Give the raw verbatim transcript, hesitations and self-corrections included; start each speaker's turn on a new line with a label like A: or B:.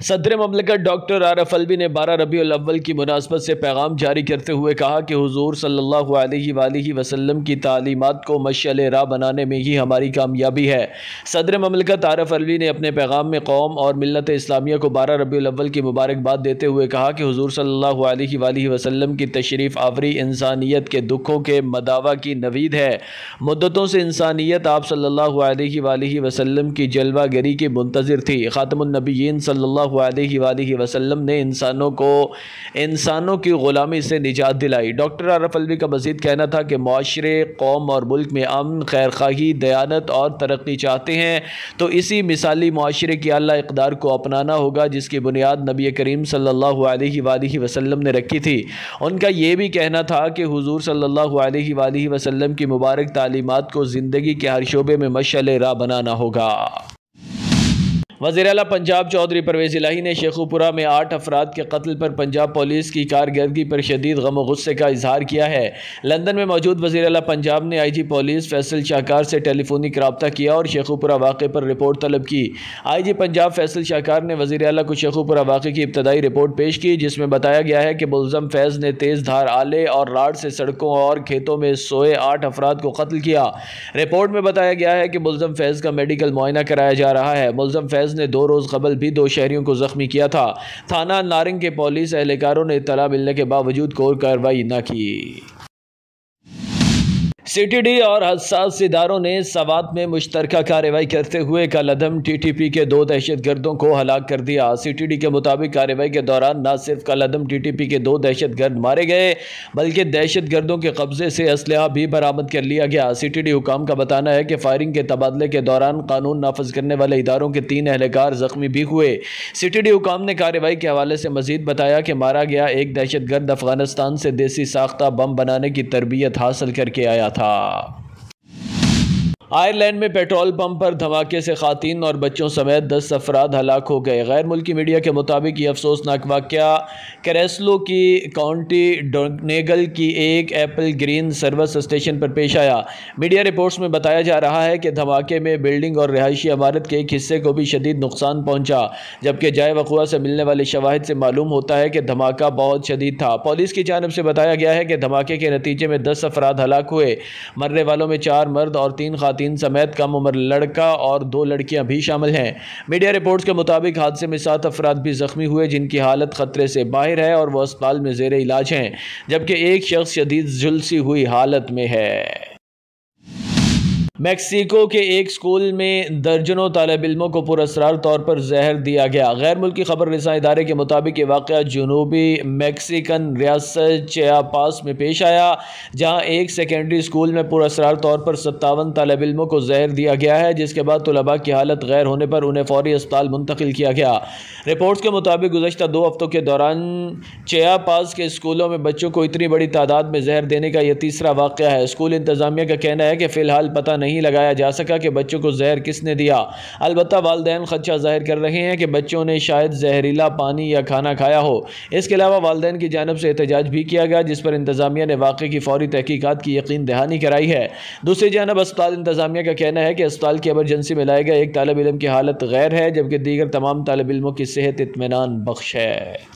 A: صدر مملکت ڈاکٹر عارف الوی نے بارہ ربیع الاول کی مناسبت سے پیغام جاری کرتے ہوئے کہا کہ حضور صلی اللہ علیہ وآلہ وسلم کی تعلیمات کو مشعل راہ بنانے میں ہی ہماری کامیابی ہے۔ صدر مملکت عارف الوی نے اپنے پیغام میں قوم اور ملت اسلامیہ کو بارہ ربیع الاول کی مبارکباد دیتے ہوئے کہا کہ حضور صلی اللہ علیہ وآلہ وسلم کی تشریف آوری انسانیت کے دکھوں کے مداوع کی نوید ہے۔ مدتوں سے انسانیت آپ صلی اللہ علیہ وآلہ وسلم کی جلوہ گری کی منتظر تھی۔ خاتم النبیین صلی اللہ علیہ وآلہ وسلم نے انسانوں کو انسانوں کی غلامی سے نجات دلائی۔ ڈاکٹر عارف الوی کا مزید کہنا تھا کہ معاشرے، قوم اور ملک میں امن، خیرخواہی، دیانت اور ترقی چاہتے ہیں تو اسی مثالی معاشرے کی اعلیٰ اقدار کو اپنانا ہوگا جس کی بنیاد نبی کریم صلی اللہ علیہ وآلہ وسلم نے رکھی تھی۔ ان کا یہ بھی کہنا تھا کہ حضور صلی اللہ علیہ وآلہ وسلم کی مبارک تعلیمات کو زندگی کے ہر شعبے میں مشعل راہ بنانا ہوگا۔ وزیر اعلیٰ پنجاب چودھری پرویز الہی نے شیخوپورہ میں آٹھ افراد کے قتل پر پنجاب پولیس کی کارکردگی پر شدید غم و غصے کا اظہار کیا ہے۔ لندن میں موجود وزیر اعلیٰ پنجاب نے آئی جی پولیس فیصل شاہکار سے ٹیلی فونک رابطہ کیا اور شیخوپورہ واقعے پر رپورٹ طلب کی۔ آئی جی پنجاب فیصل شاہکار نے وزیر اعلیٰ کو شیخوپورہ واقعے کی ابتدائی رپورٹ پیش کی جس میں بتایا گیا ہے کہ ملزم فیض نے تیز دھار آلے اور راڈ سے سڑکوں اور کھیتوں میں سوئے آٹھ افراد کو قتل کیا۔ رپورٹ میں بتایا گیا ہے کہ ملزم فیض کا میڈیکل معائنہ کرایا جا رہا ہے۔ ملزم فیض نے دو روز قبل بھی دو شہریوں کو زخمی کیا تھا۔ تھانہ نارنگ کے پولیس اہلکاروں نے اطلاع ملنے کے باوجود کوئی کارروائی نہ کی۔ سی ٹی ڈی اور حساس اداروں نے سوات میں مشترکہ کارروائی کرتے ہوئے کالعدم ٹی ٹی پی کے دو دہشت گردوں کو ہلاک کر دیا۔ سی ٹی ڈی کے مطابق کارروائی کے دوران نہ صرف کالعدم ٹی ٹی پی کے دو دہشت گرد مارے گئے بلکہ دہشت گردوں کے قبضے سے اسلحہ بھی برآمد کر لیا گیا۔ سی ٹی ڈی حکام کا بتانا ہے کہ فائرنگ کے تبادلے کے دوران قانون نافذ کرنے والے اداروں کے تین اہلکار زخمی بھی ہوئے۔ سی ٹی ڈی حکام نے کارروائی کے حوالے سے مزید بتایا کہ مارا گیا ایک دہشت گرد افغانستان سے دیسی ساختہ بم بنانے کی تربیت حاصل کر کے آیا تھا۔ آئرلینڈ میں پیٹرول پمپ پر دھماکے سے خواتین اور بچوں سمیت دس افراد ہلاک ہو گئے۔ غیر ملکی میڈیا کے مطابق یہ افسوسناک واقعہ کریسلو کی کاؤنٹی ڈونیگل کی ایک ایپل گرین سروس اسٹیشن پر پیش آیا۔ میڈیا رپورٹس میں بتایا جا رہا ہے کہ دھماکے میں بلڈنگ اور رہائشی عمارت کے ایک حصے کو بھی شدید نقصان پہنچا، جبکہ جائے وقوع سے ملنے والے شواہد سے معلوم ہوتا ہے کہ دھماکہ بہت شدید تھا۔ پولیس کی جانب سے بتایا گیا ہے کہ دھماکے کے نتیجے میں دس افراد ہلاک ہوئے۔ مرنے والوں میں چار مرد اور تین خواتین سمیت کم عمر لڑکا اور دو لڑکیاں بھی شامل ہیں۔ میڈیا رپورٹس کے مطابق حادثے میں سات افراد بھی زخمی ہوئے جن کی حالت خطرے سے باہر ہے اور وہ اسپتال میں زیر علاج ہیں، جبکہ ایک شخص شدید جھلسی ہوئی حالت میں ہے۔ میکسیکو کے ایک اسکول میں درجنوں طالب علموں کو پراسرار طور پر زہر دیا گیا۔ غیر ملکی خبر رساں ادارے کے مطابق یہ واقعہ جنوبی میکسیکن ریاست چیاپاس میں پیش آیا جہاں ایک سیکنڈری اسکول میں پراسرار طور پر ستاون طالب علموں کو زہر دیا گیا ہے جس کے بعد طلباء کی حالت غیر ہونے پر انہیں فوری اسپتال منتقل کیا گیا۔ رپورٹس کے مطابق گزشتہ دو ہفتوں کے دوران چیاپاس کے اسکولوں میں بچوں کو اتنی بڑی تعداد میں زہر دینے کا یہ تیسرا واقعہ ہے۔ اسکول انتظامیہ کا کہنا ہے کہ فی الحال پتہ نہیں نہیں لگایا جا سکا کہ بچوں کو زہر کس نے دیا۔ البتہ والدین خدشہ ظاہر کر رہے ہیں کہ بچوں نے شاید زہریلا پانی یا کھانا کھایا ہو۔ اس کے علاوہ والدین کی جانب سے احتجاج بھی کیا گیا جس پر انتظامیہ نے واقعے کی فوری تحقیقات کی یقین دہانی کرائی ہے۔ دوسری جانب اسپتال انتظامیہ کا کہنا ہے کہ اسپتال کی ایمرجنسی میں لائے گئے ایک طالب علم کی حالت غیر ہے جبکہ دیگر تمام طالب علموں کی صحت اطمینان بخش ہے۔